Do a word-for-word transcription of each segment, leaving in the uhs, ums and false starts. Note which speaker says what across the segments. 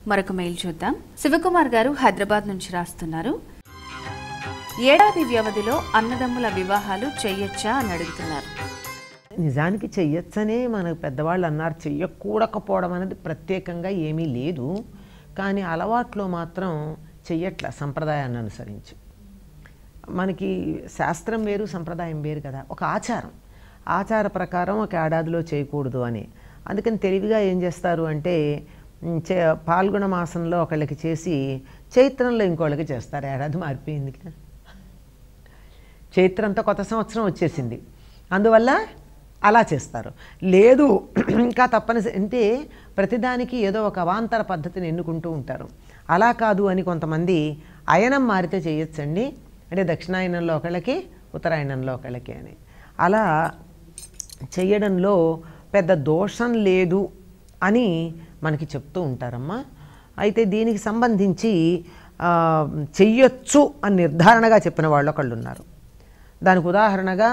Speaker 1: మరొక మెయిల్ చూద్దాం. శివకుమార్ గారు హైదరాబాద్ నుంచి రాస్తున్నారు. ఏడాది వ్యవధిలో అన్నదమ్ముల వివాహాలు చెయ్యొచ్చా అని అడుగుతున్నారు.
Speaker 2: నిజానికి చెయ్యొచ్చనే మన పెద్దవాళ్ళు అన్నారు. చెయ్యకూడకపోవడం అనేది ప్రత్యేకంగా ఏమీ లేదు. కానీ అలవాట్లో మాత్రం చెయ్యట్ల సంప్రదాయాన్ని అనుసరించి. మనకి శాస్త్రం వేరు, సంప్రదాయం వేరు కదా. ఒక ఆచారం ఆచార ప్రకారం ఒక ఏడాదిలో చేయకూడదు అని. అందుకని తెలివిగా ఏం చేస్తారు అంటే చే పాల్గొన మాసంలో ఒకళ్ళకి చేసి చైత్రంలో ఇంకోళ్ళకి చేస్తారు. ఏడాది మారిపోయింది కదా, చైత్రంతో కొత్త సంవత్సరం వచ్చేసింది, అందువల్ల అలా చేస్తారు. లేదు ఇంకా తప్పనిసరి అంటే ప్రతిదానికి ఏదో ఒక అవాంతర పద్ధతిని ఎన్నుకుంటూ ఉంటారు. అలా కాదు అని కొంతమంది అయనం మారితే చేయొచ్చండి, అంటే దక్షిణాయనంలో ఒకళ్ళకి ఉత్తరాయణంలో ఒకళ్ళకి అని. అలా చేయడంలో పెద్ద దోషం లేదు అని మనకి చెప్తూ ఉంటారమ్మా. అయితే దీనికి సంబంధించి చెయ్యొచ్చు అని నిర్ధారణగా చెప్పిన వాళ్ళు ఒకళ్ళు ఉన్నారు. దానికి ఉదాహరణగా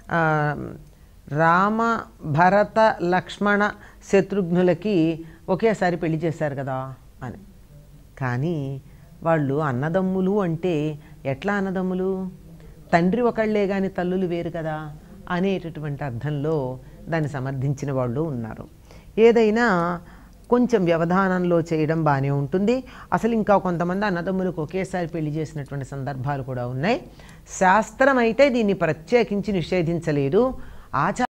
Speaker 2: రామ భరత లక్ష్మణ శత్రుఘ్నులకి ఒకేసారి పెళ్లి చేశారు కదా అని. కానీ వాళ్ళు అన్నదమ్ములు అంటే ఎట్లా అన్నదమ్ములు? తండ్రి ఒకళ్ళే కానీ తల్లులు వేరు కదా అనేటటువంటి అర్థంలో దాన్ని సమర్థించిన వాళ్ళు ఉన్నారు. ఏదైనా కొంచెం వ్యవధానంలో చేయడం బాగానే ఉంటుంది. అసలు ఇంకా కొంతమంది అన్నదమ్ములకు ఒకేసారి పెళ్లి చేసినటువంటి సందర్భాలు కూడా ఉన్నాయి. శాస్త్రం అయితే దీన్ని ప్రత్యేకించి నిషేధించలేదు. ఆచార